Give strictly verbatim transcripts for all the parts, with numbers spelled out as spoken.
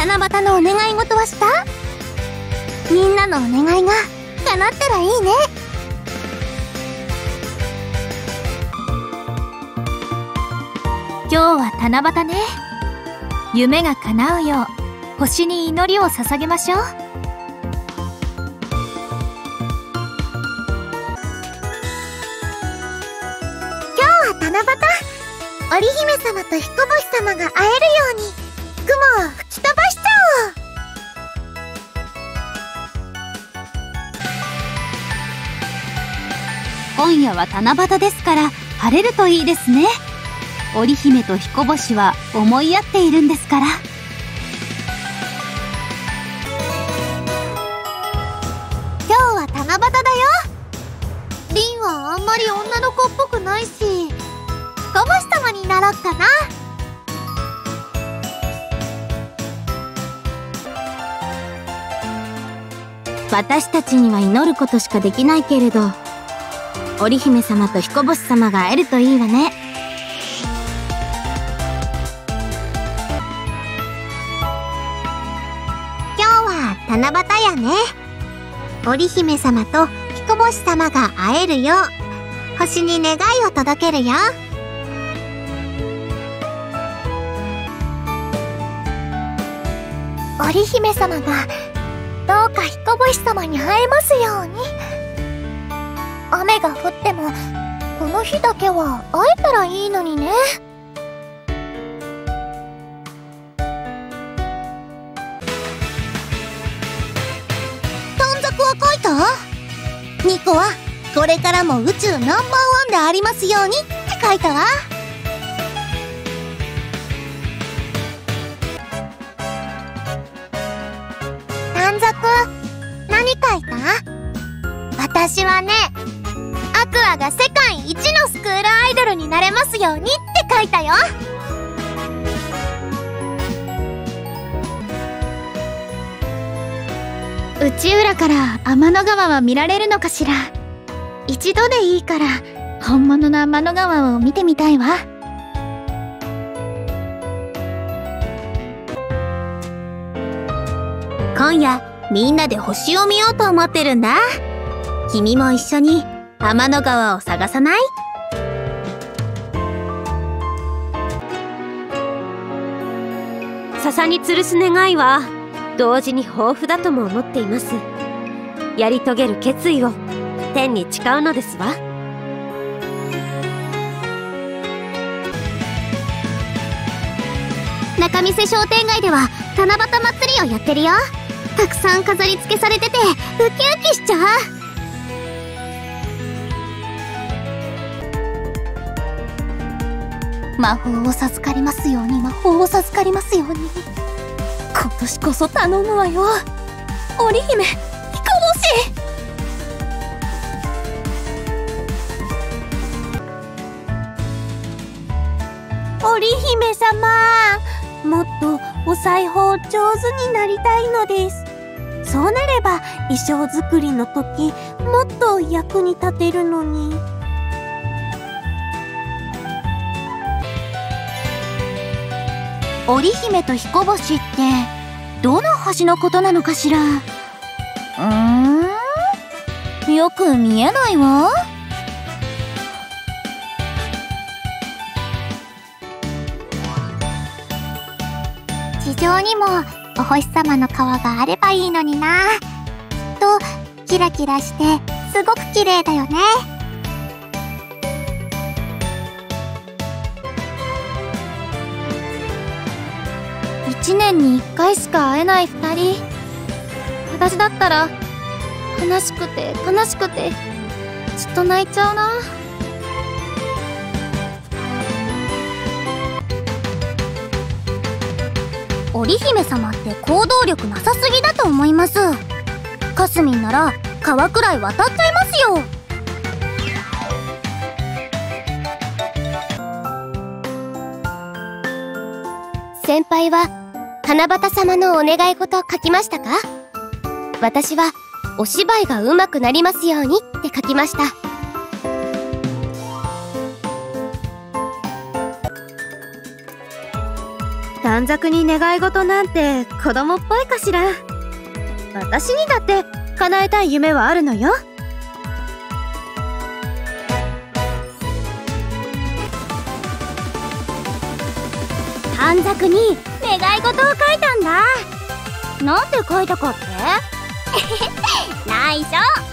七夕のお願い事はした？みんなのお願いが叶ったらいいね。 今日は七夕ね。夢が叶うよう星に祈りを捧げましょう。 今日は七夕、織姫様と彦星様が会えるように雲を吹き飛ばしちゃおう。今夜は七夕ですから晴れるといいですね。織姫と彦星は思い合っているんですから。 今日は七夕だよ。凛はあんまり女の子っぽくないし、彦星様になろっかな。 私たちには祈ることしかできないけれど、織姫様と彦星様が会えるといいわね。 七夕やね。織姫様と彦星様が会えるよう星に願いを届けるよ。織姫様がどうか彦星様に会えますように。雨が降ってもこの日だけは会えたらいいのにね。書いた？ニコはこれからも宇宙ナンバーワンでありますようにって書いたわ。短冊何書いた？私はね、アクアが世界一のスクールアイドルになれますようにって書いたよ。 内浦から天の川は見られるのかしら。一度でいいから本物の天の川を見てみたいわ。 今夜みんなで星を見ようと思ってるんだ。君も一緒に天の川を探さない？ 笹に吊るす願いは同時に豊富だとも思っています。やり遂げる決意を天に誓うのですわ。 仲見世商店街では七夕祭りをやってるよ。たくさん飾り付けされててウキウキしちゃう。魔法を授かりますように、魔法を授かりますように。今年こそ頼むわよ、織姫、彦星。 織姫様、もっとお裁縫上手になりたいのです。そうなれば衣装作りの時もっと役に立てるのに。 織姫と彦星ってどの星のことなのかしら。うーん、よく見えないわ。地上にもお星様の川があればいいのにな。とキラキラしてすごく綺麗だよね。 一年に一回しか会えない二人。私だったら悲しくて悲しくてずっと泣いちゃうな。 織姫様って行動力なさすぎだと思います。かすみんなら川くらい渡っちゃいますよ。先輩は七夕様のお願い事書きましたか？私はお芝居が上手くなりますようにって書きました。 短冊に願い事なんて子供っぽいかしら。私にだって叶えたい夢はあるのよ。 短冊に願い事を書いたんだ。なんて書いたかって？内緒。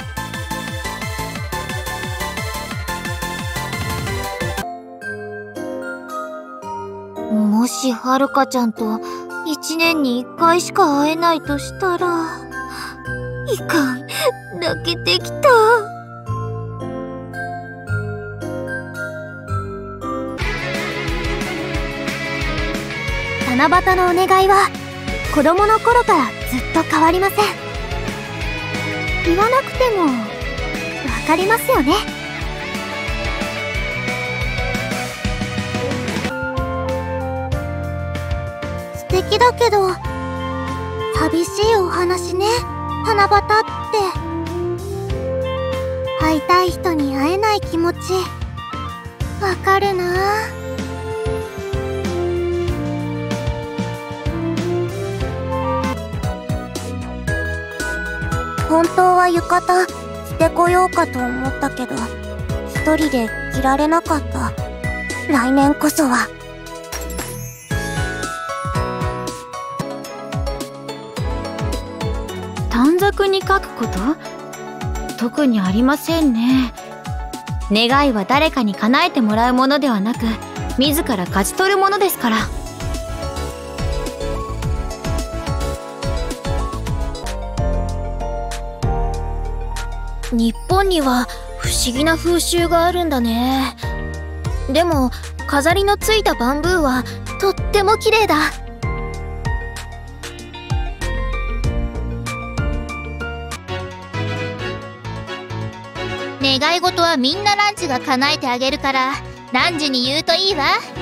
もしはるかちゃんと一年に一回しか会えないとしたら、いかん、泣けてきた。 七夕のお願いは子供の頃からずっと変わりません。言わなくてもわかりますよね。素敵だけど寂しいお話ね、七夕って。会いたい人に会えない気持ちわかるなぁ。本当は浴衣着てこようかと思ったけど、一人で着られなかった。来年こそは。 短冊に書くこと？特にありませんね。願いは誰かに叶えてもらうものではなく、自ら勝ち取るものですから。日本には不思議な風習があるんだね。でも飾りのついたバンブーはとっても綺麗だ。願い事はみんなランチが叶えてあげるから、ランジに言うといいわ。